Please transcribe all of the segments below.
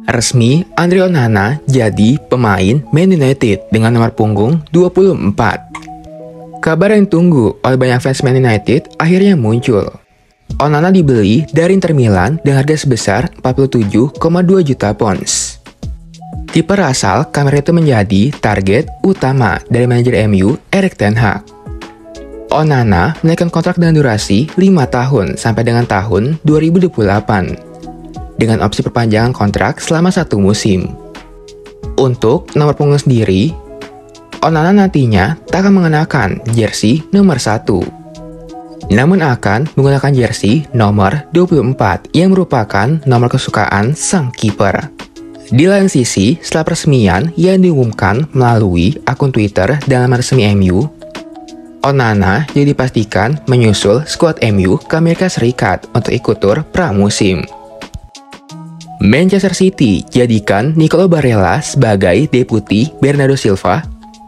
Resmi, Andre Onana jadi pemain Man United dengan nomor punggung 24. Kabar yang ditunggu oleh banyak fans Man United akhirnya muncul. Onana dibeli dari Inter Milan dengan harga sebesar 47,2 juta pounds. Kiper asal Kamerun itu menjadi target utama dari manajer MU, Erik ten Hag. Onana menaikkan kontrak dengan durasi 5 tahun sampai dengan tahun 2028. Dengan opsi perpanjangan kontrak selama 1 musim. Untuk nomor punggung sendiri, Onana nantinya tak akan mengenakan jersey nomor 1. Namun akan menggunakan jersey nomor 24 yang merupakan nomor kesukaan sang kiper. Di lain sisi, setelah peresmian yang diumumkan melalui akun Twitter dalam resmi MU, Onana jadi dipastikan menyusul skuad MU ke Amerika Serikat untuk ikut tur pramusim. Manchester City jadikan Nicolo Barella sebagai deputi Bernardo Silva.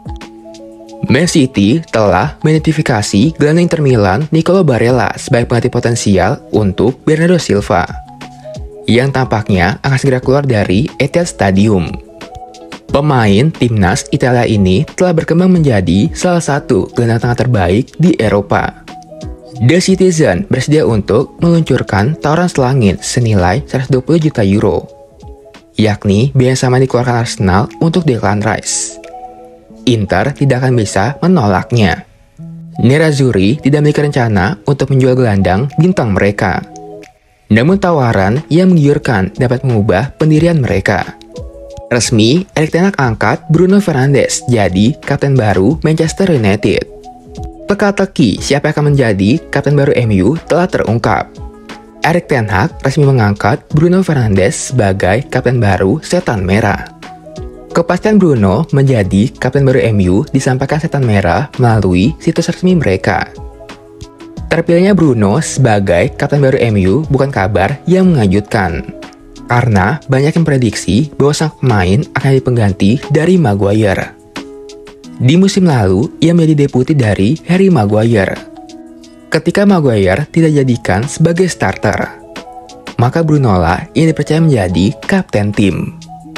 Man City telah mengidentifikasi gelandang Inter Milan Nicolo Barella sebagai pengganti potensial untuk Bernardo Silva, yang tampaknya akan segera keluar dari Etihad Stadium. Pemain timnas Italia ini telah berkembang menjadi salah satu gelandang tengah terbaik di Eropa. The Citizen bersedia untuk meluncurkan tawaran selangit senilai 120 juta euro, yakni biaya sama dikeluarkan Arsenal untuk Declan Rice. Inter tidak akan bisa menolaknya. Nerazzurri tidak memiliki rencana untuk menjual gelandang bintang mereka. Namun tawaran yang menggiurkan dapat mengubah pendirian mereka. Resmi, Erik ten Hag angkat Bruno Fernandes jadi kapten baru Manchester United. Teka-teki siapa yang akan menjadi kapten baru MU telah terungkap. Erik ten Hag resmi mengangkat Bruno Fernandes sebagai kapten baru Setan Merah. Kepastian Bruno menjadi kapten baru MU disampaikan Setan Merah melalui situs resmi mereka. Terpilihnya Bruno sebagai kapten baru MU bukan kabar yang mengejutkan, karena banyak yang prediksi bahwa sang pemain akan jadi pengganti dari Maguire. Di musim lalu, ia menjadi deputi dari Harry Maguire. Ketika Maguire tidak dijadikan sebagai starter, maka Bruno lah yang dipercaya menjadi kapten tim.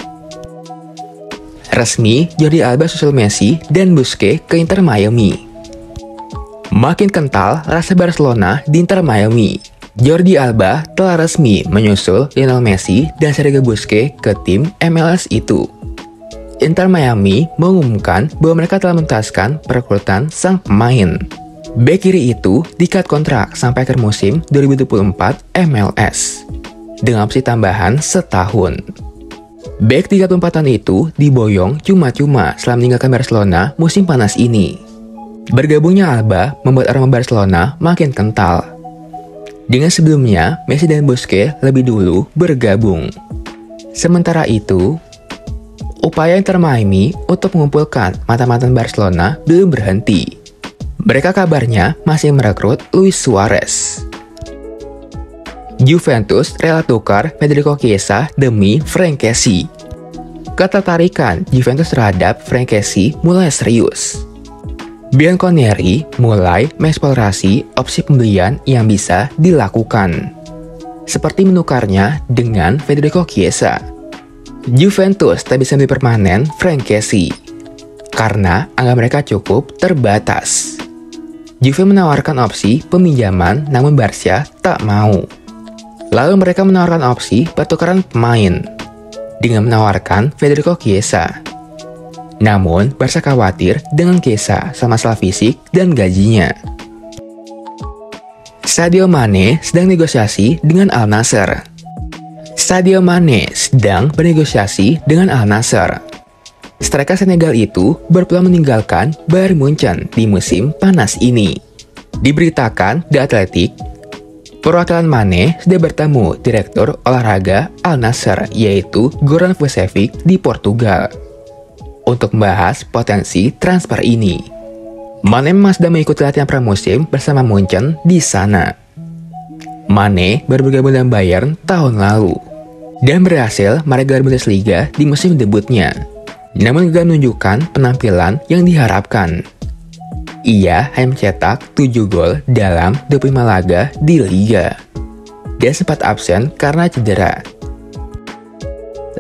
Resmi, Jordi Alba susul Messi dan Busquets ke Inter Miami. Makin kental rasa Barcelona di Inter Miami. Jordi Alba telah resmi menyusul Lionel Messi dan Sergio Busquets ke tim MLS itu. Inter Miami mengumumkan bahwa mereka telah menuntaskan perekrutan sang pemain. Bek kiri itu diikat kontrak sampai akhir musim 2024 MLS dengan opsi tambahan setahun. Bek 34 tahun itu diboyong cuma-cuma setelah meninggalkan Barcelona musim panas ini. Bergabungnya Alba membuat aroma Barcelona makin kental. Dengan sebelumnya, Messi dan Busquets lebih dulu bergabung. Sementara itu, upaya Inter Miami untuk mengumpulkan mantan-mantan Barcelona belum berhenti. Mereka kabarnya masih merekrut Luis Suarez. Juventus rela tukar Federico Chiesa demi Franck Kessie. Ketertarikan Juventus terhadap Franck Kessie mulai serius. Bianconeri mulai mengeksplorasi opsi pembelian yang bisa dilakukan, seperti menukarnya dengan Federico Chiesa. Juventus tak bisa membeli permanen Franck Kessie karena anggaran mereka cukup terbatas. Juve menawarkan opsi peminjaman, namun Barca tak mau. Lalu mereka menawarkan opsi pertukaran pemain dengan menawarkan Federico Chiesa. Namun Barca khawatir dengan Chiesa sama masalah fisik dan gajinya. Sadio Mane sedang negosiasi dengan Al Nassr. Sadio Mane sedang bernegosiasi dengan Al Nassr. Striker Senegal itu berpeluang meninggalkan Bayern Munchen di musim panas ini. Diberitakan The Athletic, perwakilan Mane sudah bertemu Direktur Olahraga Al Nassr yaitu Goran Vucevic di Portugal untuk membahas potensi transfer ini. Mane memang sudah mengikuti latihan pramusim bersama Munchen di sana. Mane baru bergabung dengan Bayern tahun lalu dan berhasil meraih gelar Bundesliga di musim debutnya, namun gagal menunjukkan penampilan yang diharapkan. Ia hanya mencetak 7 gol dalam 25 laga di Liga dan sempat absen karena cedera.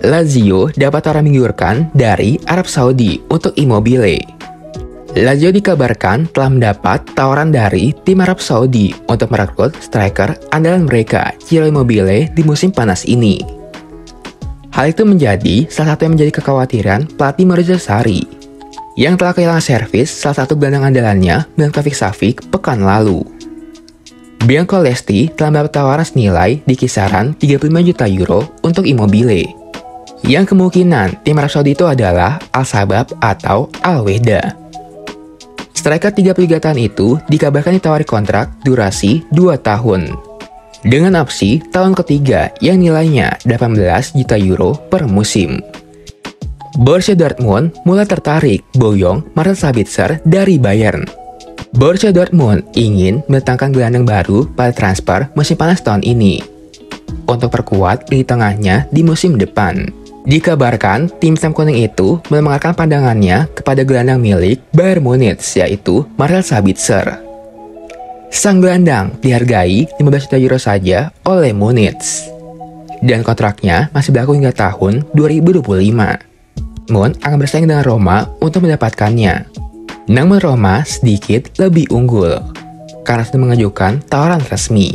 Lazio dapat tawaran menggiurkan dari Arab Saudi untuk Immobile. Lazio dikabarkan telah mendapat tawaran dari tim Arab Saudi untuk merekrut striker andalan mereka, Ciro Immobile, di musim panas ini. Hal itu menjadi salah satu yang menjadi kekhawatiran pelatih Maurizio Sarri, yang telah kehilangan servis salah satu gelandang andalannya, Milinkovic-Savic, pekan lalu. Biancolesti telah mendapat tawaran senilai di kisaran 35 juta euro untuk Immobile, yang kemungkinan tim Arab Saudi itu adalah Al-Shabab atau Al-Wehda. Striker 33 tahun itu dikabarkan ditawari kontrak durasi 2 tahun, dengan opsi tahun ketiga yang nilainya 18 juta euro per musim. Borussia Dortmund mulai tertarik boyong Marcel Sabitzer dari Bayern. Borussia Dortmund ingin mendatangkan gelandang baru pada transfer musim panas tahun ini untuk perkuat lini tengahnya di musim depan. Dikabarkan tim hitam kuning itu mengarahkan pandangannya kepada gelandang milik Bayern Munich, yaitu Marcel Sabitzer. Sang gelandang dihargai 15 juta euro saja oleh Munich, dan kontraknya masih berlaku hingga tahun 2025. Mun akan bersaing dengan Roma untuk mendapatkannya. Namun Roma sedikit lebih unggul karena sudah mengajukan tawaran resmi.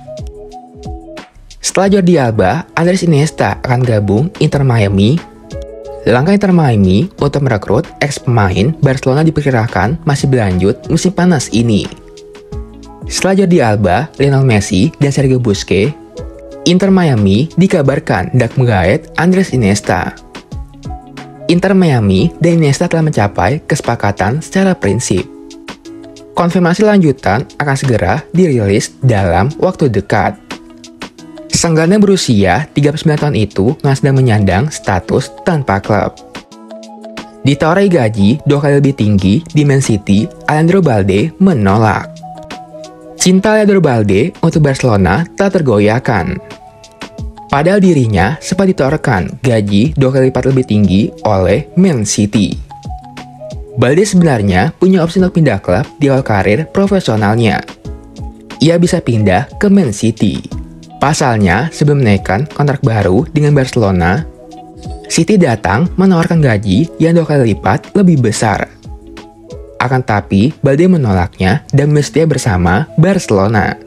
Setelah Jordi Alba, Andres Iniesta akan gabung Inter Miami. Langkah Inter Miami untuk merekrut ex-pemain Barcelona diperkirakan masih berlanjut musim panas ini. Setelah Jordi Alba, Lionel Messi, dan Sergio Busquets, Inter Miami dikabarkan hendak menggait Andres Iniesta. Inter Miami dan Iniesta telah mencapai kesepakatan secara prinsip. Konfirmasi lanjutan akan segera dirilis dalam waktu dekat. Sang gelandang berusia 39 tahun itu sedang menyandang status tanpa klub. Ditawari gaji 2 kali lebih tinggi di Man City, Alejandro Balde menolak. Cinta Alejandro Balde untuk Barcelona telah tergoyahkan. Padahal dirinya sempat ditawarkan gaji 2 kali lipat lebih tinggi oleh Man City. Balde sebenarnya punya opsi untuk pindah klub di awal karir profesionalnya. Ia bisa pindah ke Man City. Pasalnya, sebelum menaikkan kontrak baru dengan Barcelona, City datang menawarkan gaji yang 2 kali lipat lebih besar. Akan tapi, Balde menolaknya dan mesti bersama Barcelona.